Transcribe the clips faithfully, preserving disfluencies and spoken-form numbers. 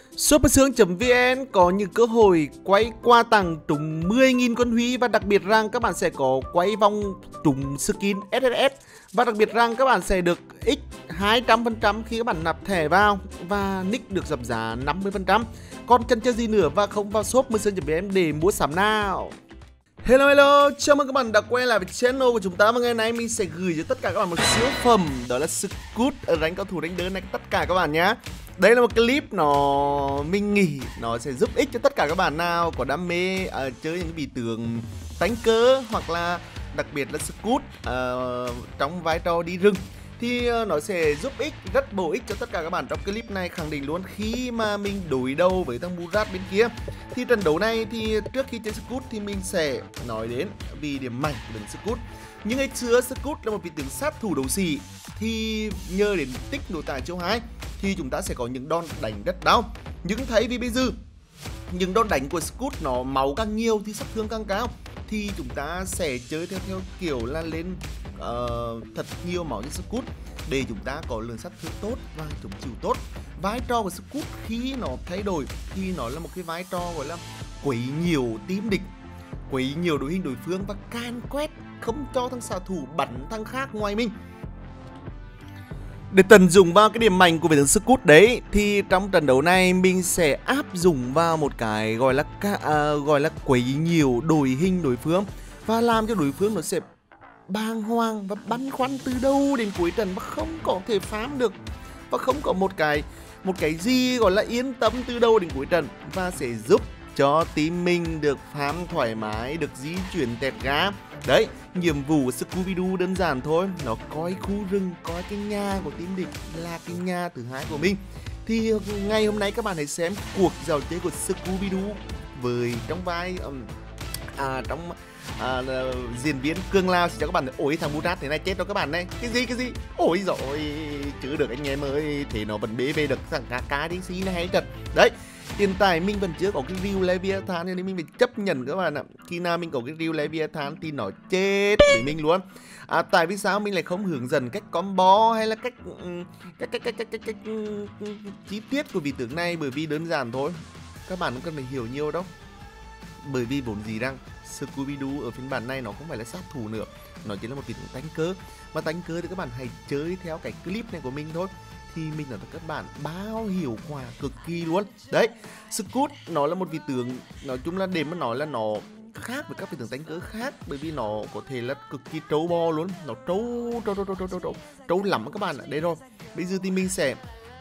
Supersướng.vn có những cơ hội quay quà tặng trúng mười nghìn con Huy, và đặc biệt rằng các bạn sẽ có quay vòng trúng skin ét ét ét, và đặc biệt rằng các bạn sẽ được x hai trăm phần trăm khi các bạn nạp thẻ vào, và nick được giảm giá năm mươi phần trăm. Còn chần chờ gì nữa và không vào shop supersướng.vn để mua sắm nào. Hello hello, chào mừng các bạn đã quay lại với channel của chúng ta. Và ngày nay mình sẽ gửi cho tất cả các bạn một siêu phẩm, đó là Scoot ở đánh cao thủ đánh đơn này tất cả các bạn nhé. Đây là một clip nó mình nghĩ nó sẽ giúp ích cho tất cả các bạn nào có đam mê uh, chơi những vị tướng đánh cơ, hoặc là đặc biệt là Scoot uh, trong vai trò đi rừng. Thì uh, nó sẽ giúp ích rất bổ ích cho tất cả các bạn trong clip này. Khẳng định luôn, khi mà mình đối đầu với thằng Murat bên kia thì trận đấu này thì trước khi chơi Scoot thì mình sẽ nói đến vì điểm mạnh của tướng Scoot. Nhưng ngày xưa Scoot là một vị tướng sát thủ đấu sĩ, thì nhờ đến tích nội tại châu hai thì chúng ta sẽ có những đòn đánh rất đau. Nhưng thấy vì bây giờ những đòn đánh của Scoot nó máu càng nhiều thì sát thương càng cao, thì chúng ta sẽ chơi theo theo kiểu là lên uh, thật nhiều máu như Scoot để chúng ta có lượng sát thương tốt và chống chịu tốt. Vai trò của Scoot khi nó thay đổi thì nó là một cái vai trò gọi là quấy nhiều team địch, quấy nhiều đội hình đối phương và can quét, không cho thằng xạ thủ bắn thằng khác ngoài mình. Để tận dụng vào cái điểm mạnh của vị tướng Scoot đấy, thì trong trận đấu này mình sẽ áp dụng vào một cái gọi là uh, gọi là quấy nhiều đội hình đối phương, và làm cho đối phương nó sẽ bàng hoàng và băn khoăn từ đầu đến cuối trận và không có thể phám được, và không có một cái một cái gì gọi là yên tâm từ đầu đến cuối trận, và sẽ giúp cho team mình được phám thoải mái, được di chuyển tẹt gá. Đấy, nhiệm vụ của Scooby-Doo đơn giản thôi, nó coi khu rừng, coi cái nhà của team địch là cái nhà thứ hai của mình. Thì ngày hôm nay các bạn hãy xem cuộc giao chơi của Scooby-Doo với trong vai um, à, trong à, diễn viên Cương Lao cho các bạn. Ôi thằng Murat thế này chết rồi các bạn này. Cái gì cái gì? Ôi rồi chứ được anh em ơi, thì nó vẫn bế về được thằng cá cá đê xê này hay thật. Đấy, hiện tại mình vẫn chưa có cái reel Leviathan nên mình phải chấp nhận các bạn ạ. Khi nào mình có cái reel Leviathan thì nó chết với mình luôn. À, tại vì sao mình lại không hướng dẫn cách combo hay là cách cách cách cách cách, cách, cách chi tiết của vị tướng này? Bởi vì đơn giản thôi, các bạn không cần phải hiểu nhiều đâu. Bởi vì vốn gì rằng Scooby-Doo ở phiên bản này nó không phải là sát thủ nữa, nó chỉ là một vị tướng đánh cơ. Và đánh cơ thì các bạn hãy chơi theo cái clip này của mình thôi, thì mình nói với các bạn bao hiệu quả cực kỳ luôn. Đấy, Scoot nó là một vị tướng, nói chung là để mà nói là nó khác với các vị tướng đánh cớ khác, bởi vì nó có thể là cực kỳ trâu bo luôn, nó trâu trâu trâu trâu trâu trâu trâu, trâu lắm các bạn ạ. Đây rồi, bây giờ thì mình sẽ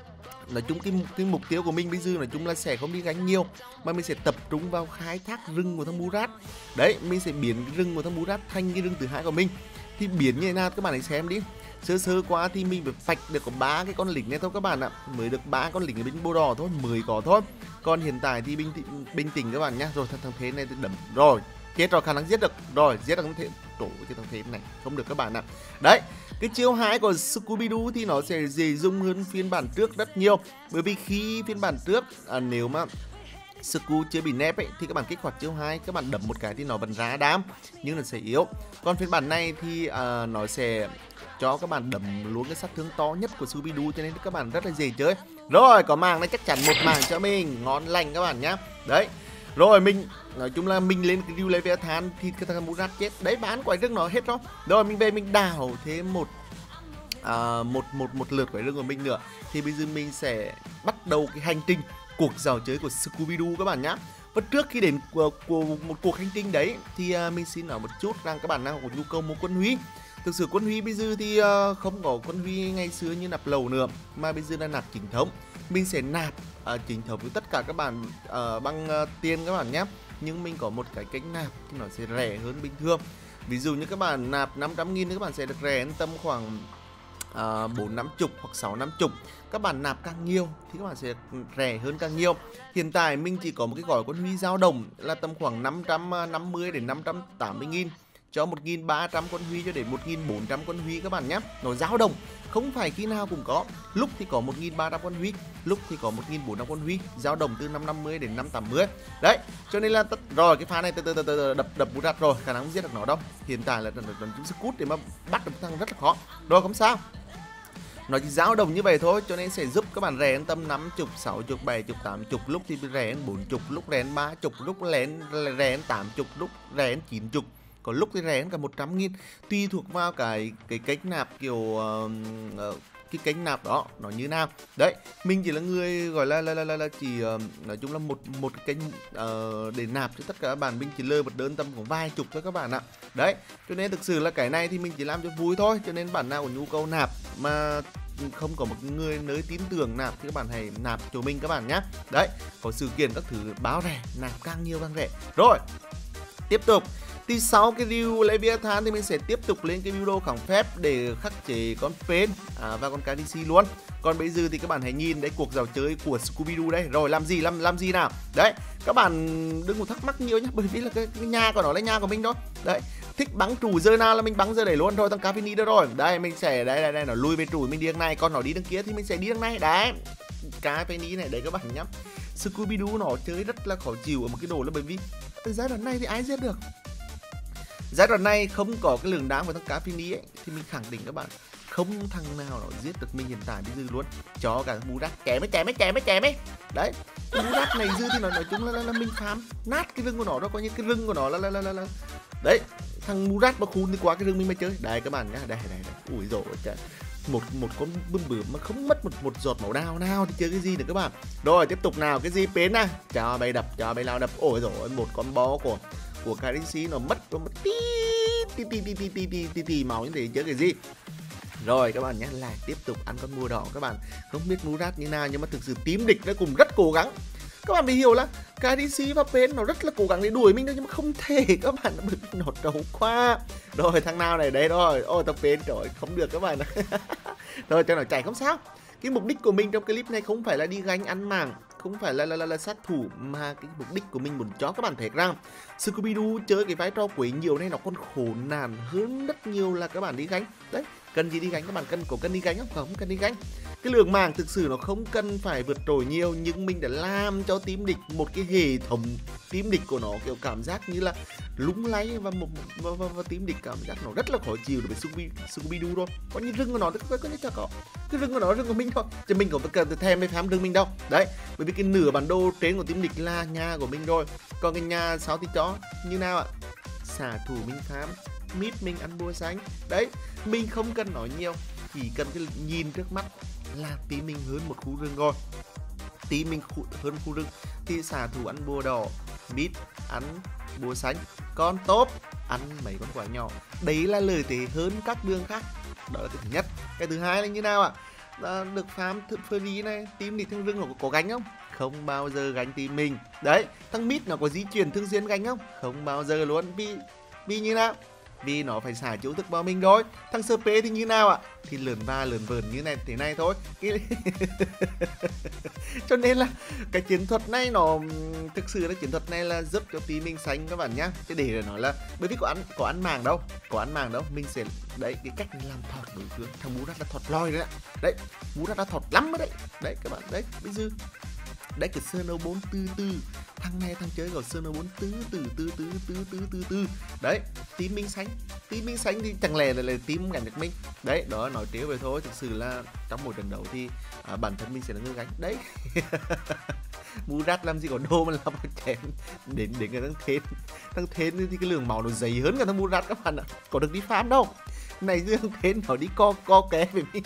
nói chung cái, cái mục tiêu của mình bây giờ nói chung là sẽ không đi gánh nhiều, mà mình sẽ tập trung vào khai thác rừng của thằng Murat. Đấy, mình sẽ biến cái rừng của thằng Murat thành cái rừng thứ hai của mình. Thì biến như thế nào các bạn hãy xem đi. Sơ sơ quá thì mình phải phạch được có ba cái con lính này thôi các bạn ạ. Mới được ba con lính ở bên bô đỏ thôi, mười có thôi. Còn hiện tại thì bình tĩnh, bình tĩnh các bạn nhá. Rồi thằng, thằng thế này đấm rồi, chết rồi, khả năng giết được. Rồi, giết được thằng thế. Tổ cái thằng thế này không được các bạn ạ. Đấy, cái chiêu hai của Scooby-Doo thì nó sẽ dễ dùng hơn phiên bản trước rất nhiều. Bởi vì khi phiên bản trước à, nếu mà Scoo chưa bị nép ấy thì các bạn kích hoạt chiêu hai, các bạn đấm một cái thì nó vẫn ra đám nhưng nó sẽ yếu. Còn phiên bản này thì à, nó sẽ cho các bạn đấm luôn cái sát thương to nhất của Scooby-Doo, cho nên các bạn rất là dễ chơi. Rồi, có màng này chắc chắn một màng cho mình, ngon lành các bạn nhá. Đấy, rồi mình nói chung là mình lên cái reel Leviathan thì cái thằng Murat chết. Đấy, bán quái rừng nó hết rồi. Rồi mình về mình đào thêm một à, một một một lượt quái rừng của mình nữa. Thì bây giờ mình sẽ bắt đầu cái hành trình cuộc dạo chơi của Scooby-Doo các bạn nhá. Và trước khi đến của, của một cuộc hành trình đấy thì uh, mình xin nói một chút rằng các bạn nào có nhu cầu mua quân Huy. Thực sự quân Huy bây giờ thì uh, không có quân Huy ngày xưa như nạp lầu nữa, mà bây giờ là nạp chính thống. Mình sẽ nạp uh, chính thống với tất cả các bạn uh, bằng uh, tiền các bạn nhé. Nhưng mình có một cái cách nạp thì nó sẽ rẻ hơn bình thường. Ví dụ như các bạn nạp năm trăm nghìn thì các bạn sẽ được rẻ hơn tầm khoảng Uh, bốn năm chục hoặc sáu năm chục. Các bạn nạp càng nhiều thì các bạn sẽ rẻ hơn càng nhiều. Hiện tại mình chỉ có một cái gói quân Huy dao động là tầm khoảng năm trăm năm mươi đến năm trăm tám mươi nghìn cho một nghìn ba trăm con Huy cho đến một nghìn bốn trăm con Huy các bạn nhé. Nó dao động, không phải khi nào cũng có. Lúc thì có một nghìn ba trăm con Huy, lúc thì có một nghìn bốn trăm con Huy, dao động từ năm trăm năm mươi đến năm trăm tám mươi. Đấy, cho nên là tất... rồi cái pha này từ từ từ từ đập đập Murat rồi, khả năng không giết được nó đâu. Hiện tại là trận chúng Scoot để mà bắt được thằng rất là khó. Rồi không sao. Nó chỉ dao động như vậy thôi, cho nên sẽ giúp các bạn rẻ tầm năm mươi, sáu mươi, bảy mươi, tám mươi, lúc thì rẻ bốn mươi, lúc rẻ ba mươi, lúc rẻ tám mươi, lúc rẻ chín mươi, có lúc thì rẻ cả một trăm nghìn, tùy thuộc vào cái cái cách nạp kiểu uh, uh, cái kênh nạp đó nó như nào. Đấy, mình chỉ là người gọi là là là, là, là chỉ uh, nói chung là một một cái kênh uh, để nạp cho tất cả các bạn, mình chỉ lơ một đơn tầm khoảng vài chục thôi các bạn ạ. Đấy, cho nên thực sự là cái này thì mình chỉ làm cho vui thôi, cho nên bạn nào có nhu cầu nạp mà không có một người nơi tin tưởng nạp thì các bạn hãy nạp cho mình các bạn nhé. Đấy, có sự kiện các thứ báo rẻ, nạp càng nhiều càng rẻ. Rồi, tiếp tục. Thì sau cái review Leviathan thì mình sẽ tiếp tục lên cái video kháng phép để khắc chế con Pain à, và con ca đê xê luôn. Còn bây giờ thì các bạn hãy nhìn đấy cuộc dạo chơi của Scooby-Doo đây. Rồi làm gì làm làm gì nào. Đấy, các bạn đừng có thắc mắc nhiều nhé, bởi vì là cái, cái nhà của nó là nhà của mình thôi. Đấy, thích bắn trụ giờ nào là mình bắn giờ để luôn thôi, thằng Cavini đó rồi. Đây mình sẽ đây đây đây nó lui về trụ mình đi đằng này, còn nó đi đằng kia thì mình sẽ đi đằng này. Đấy. Cavini này đấy các bạn nhá. Scooby-Doo nó chơi rất là khó chịu ở một cái đồ là bởi vì từ giai đoạn này thì ai giết được. Giai đoạn này không có cái lượng đáng của thằng Cavini ấy thì mình khẳng định các bạn không thằng nào nó giết được mình hiện tại bây giờ luôn. Cho cả Murat chém ấy chém ấy chém ấy chém ấy. Đấy, Murat này dư thì nó nói chung là, là, là mình phám nát cái rừng của nó đó, coi như cái rừng của nó là là là là, là. Đấy, thằng Murat mà khun đi qua cái rừng mình mới chơi. Đây các bạn nhá, đây đây đây. Ui dồi trời. Một một con bướm bướm mà không mất một một giọt máu đào nào thì chơi cái gì nữa các bạn. Rồi tiếp tục nào, cái gì Pain này. Cho bay đập, cho bay lao đập. Ôi rồi một con bó của của ca đê xê nó mất nó mất tí tí tí tí tí tí tí tí tí máu như thế chứ cái gì. Rồi các bạn nhé, lại tiếp tục ăn con mùa đỏ các bạn. Không biết Murat như nào nhưng mà thực sự team địch nó cũng rất cố gắng. Các bạn phải hiểu là ca đê xê và Pain nó rất là cố gắng để đuổi mình thôi, nhưng mà không thể các bạn, bởi vì nó trâu quá. Rồi thằng nào này đấy rồi. Ôi thằng Pain trời không được các bạn. Rồi cho nó chạy không sao. Cái mục đích của mình trong clip này không phải là đi gánh ăn màng, không phải là là, là là sát thủ, mà cái mục đích của mình muốn cho các bạn thấy rằng Scooby-Doo chơi cái vai trò quấy nhiều này nó còn khổ nạn hơn rất nhiều là các bạn đi gánh. Đấy, cần gì đi gánh, các bạn cần có cần đi gánh không? Không cần đi gánh. Cái lượng màng thực sự nó không cần phải vượt trội nhiều, nhưng mình đã làm cho team địch một cái hệ thống team địch của nó kiểu cảm giác như là lúng lay, và một và, và, và team địch cảm giác nó rất là khó chịu đối với Scooby Scooby-Doo thôi. Có như rừng của nó thì có, có như chả có. Cái rừng của nó rừng của mình thôi, chứ mình không cần thèm hay phám rừng mình đâu. Đấy, bởi vì cái nửa bản đồ trên của team địch là nhà của mình rồi. Còn cái nhà sáu thì chó như nào ạ? Xả thủ mình phám, mít mình ăn bùa xanh. Đấy, mình không cần nói nhiều, chỉ cần cái nhìn trước mắt là tí mình hơn một khu rừng rồi. Tí mình khu, hơn khu rừng thì xả thủ ăn bùa đỏ, mít ăn bùa xanh, con tốt ăn mấy con quả nhỏ. Đấy là lợi thế hơn các đường khác. Đó là cái thứ nhất. Cái thứ hai là như nào ạ? À, được farm thực free này, team địch thằng rừng nó có, có gánh không? Không bao giờ gánh team mình. Đấy, thằng mít nó có di chuyển thường xuyên gánh không? Không bao giờ luôn. Vì vì như nào? Vì nó phải xả chiếu thức vào mình thôi. Thằng sê pê thì như nào ạ? Thì lượn va lượn vờn như này thế này thôi. Cái... cho nên là cái chiến thuật này nó thực sự là chiến thuật này là giúp cho team mình xanh các bạn nhá. Chứ để nói là bởi vì có ăn có ăn màng đâu, có ăn màng đâu, mình sẽ đấy cái cách làm thọt đối phương. Thằng Murat là thọt loi đấy ạ. Đấy, Murat là thọt lắm đấy. Đấy các bạn, đấy bây giờ đấy cái Snow bốn từ từ, thằng này thằng chơi của Snow bốn từ từ từ từ từ từ từ từ. Đấy, team mình xanh, team mình xanh thì chẳng lẽ là, là team gánh được mình. Đấy, đó nói trêu về thôi, thực sự là trong một trận đấu thì à, bản thân mình sẽ là người gánh. Đấy. Murat làm gì có đồ mà làm một chén đến đến cái thằng Thên. Thằng Thên thì cái lượng máu nó dày hơn cả thằng Murat các bạn ạ. Có được đi farm đâu. Này riêng thằng Thên nó đi co co ké với mình.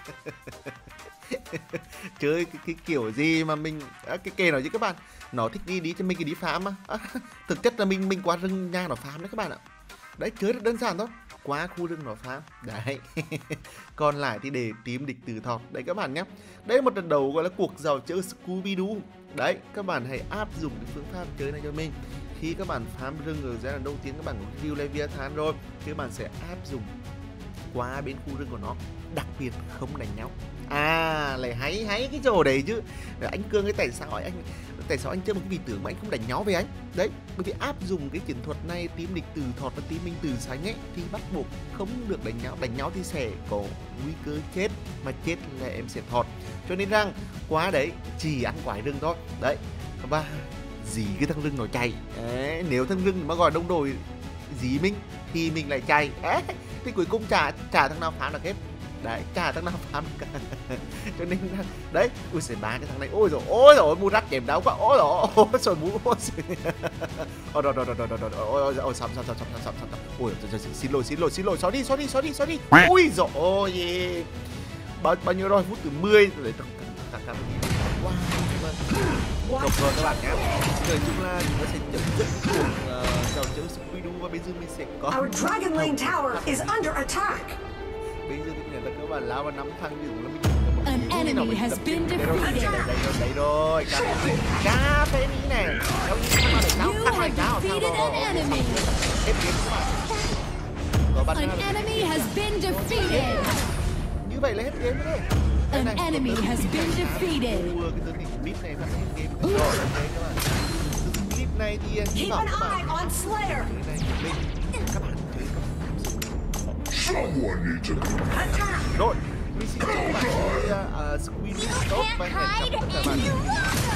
Chơi cái, cái kiểu gì mà mình à, cái kề nói với các bạn, nó thích đi đi cho mình cái đi farm mà à, thực chất là mình mình qua rừng nhà nó farm đấy các bạn ạ. Đấy, chơi rất đơn giản thôi, qua khu rừng nó farm đấy. Còn lại thì để team địch từ thọt đấy các bạn nhé. Đây là một trận đấu gọi là cuộc dạo chơi Scooby-Doo. Đấy, các bạn hãy áp dụng cái phương pháp chơi này cho mình. Khi các bạn farm rừng ở giai đoạn đầu tiên các bạn có review Leviathan rồi thì các bạn sẽ áp dụng qua bên khu rừng của nó, đặc biệt không đánh nhau. À, lại hay hay cái chỗ đấy chứ. Anh Cương ấy, tại sao anh tại sao anh chơi một cái vị tướng mà anh không đánh nhau với anh? Đấy, bởi vì áp dụng cái chiến thuật này, team địch từ thọt và team mình từ sánh ấy thì bắt buộc không được đánh nhau. Đánh nhau thì sẽ có nguy cơ chết, mà chết là em sẽ thọt. Cho nên rằng qua đấy chỉ ăn quái rừng thôi. Đấy, và dí cái thằng rừng nó chạy. Đấy, nếu thằng rừng mà gọi đông đội dí mình thì mình lại chạy. Đấy, thì cuối cùng trả trả thằng nào phá được hết. Đấy, chả thằng nào farm cả. Cho nên là, đấy, ui giời, ba cái thằng này, ôi rồi, ôi rồi, Murat chém đau quá, ôi rồi, ôi rồi, mũ, ôi rồi, ôi rồi, rồi, rồi, rồi, rồi, rồi, ôi rồi, xong, xong, xong, xong, xong, xong, ôi rồi, xin lỗi, xin lỗi, xin lỗi, sorry, sorry, sorry, sorry, ui rồi, ôi, bao bao nhiêu rồi, phút thứ mười để tăng tăng tăng wow, được rồi các bạn nhé. Nói chung là chúng ta sẽ chấm dứt cuộc trò chơi Scooby-Doo và bây giờ mình sẽ có Our Dragon Lane Tower is under attack. Bây giờ thì người ta các bạn lao vào năm thằng thì cũng là mình An enemy has been defeated. Đây rồi, đây rồi, cá phê ní này. Đâu như mà để cao You thằng này have cao thằng defeated đó. an enemy. Hết game các bạn. Có bắt An enemy has been defeated. Như vậy là hết game rồi. An enemy has been defeated. Ua, cái tấn hình clip này phát hết game rồi là thế các bạn. Clip này thì hy Keep vọng an các eye bạn on Slayer. này lên các bạn thấy Someone needs to Attack. rồi mình xin chúc các bạn chơi uh, Scooby-Doo tốt và hẹn gặp lại các bạn